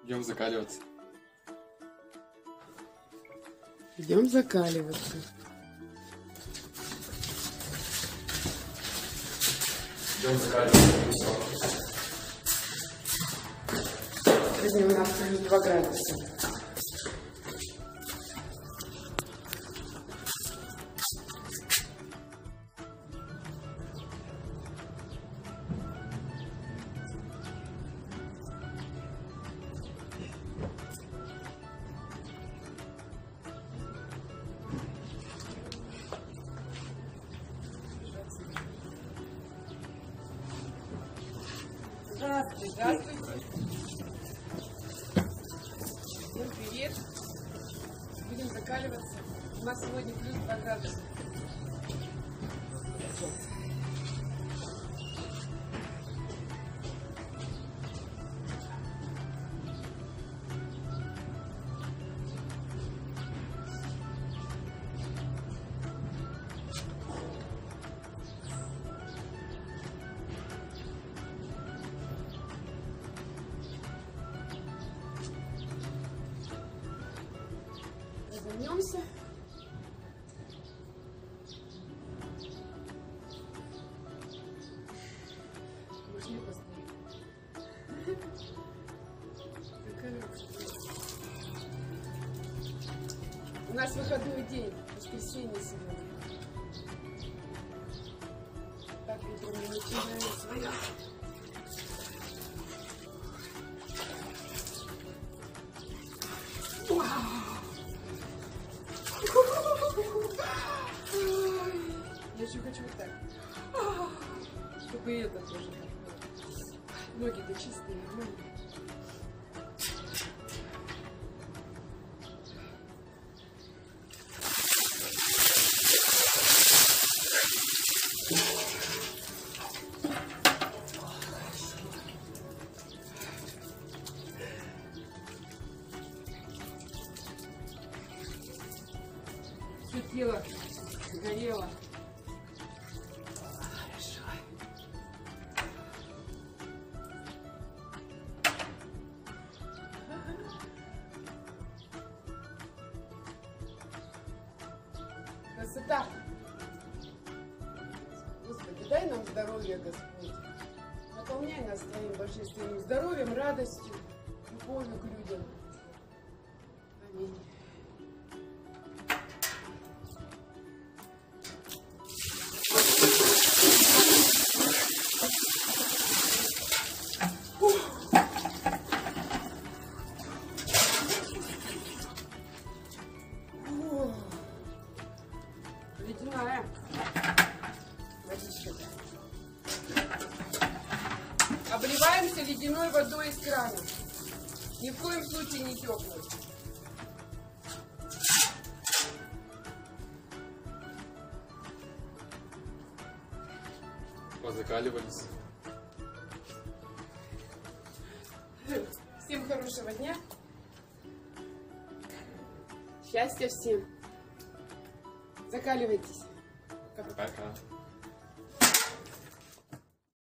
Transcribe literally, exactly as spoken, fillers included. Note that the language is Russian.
Идем закаливаться. Идем закаливаться. Идем закаливаться. Сегодня у нас плюс два градуса. Здравствуйте, здравствуйте. Всем привет. Будем закаливаться. У нас сегодня плюс два градуса. Разомнемся. Можно поставить. У нас выходной день, воскресенье сегодня. Так, утром мы начинаем свое. Я еще хочу вот так, чтобы и это тоже так было. Ноги-то чистые, нормально. Все тело горело. Хорошо. Красота. Господи, дай нам здоровья, Господь. Наполняй нас Твоим божественным здоровьем, радостью, любовью к людям. Аминь. Ледяная водичка. Обливаемся ледяной водой из крана. Ни в коем случае не теплой. Позакаливались. Всем хорошего дня. Счастья всем. Закаливайтесь. Пока.